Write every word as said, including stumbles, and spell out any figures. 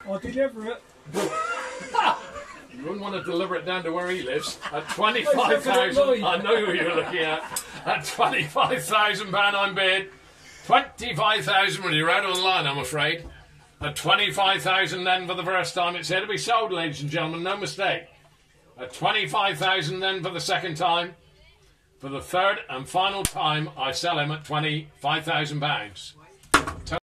I'll deliver it. You wouldn't want to deliver it down to where he lives. At twenty-five thousand, I know who you're looking at. At twenty-five thousand pounds I'm bid. twenty-five thousand when you're out online, I'm afraid. At twenty-five thousand then for the first time, it's here to be sold, ladies and gentlemen, no mistake. At twenty-five thousand then for the second time. For the third and final time, I sell him at twenty-five thousand pounds.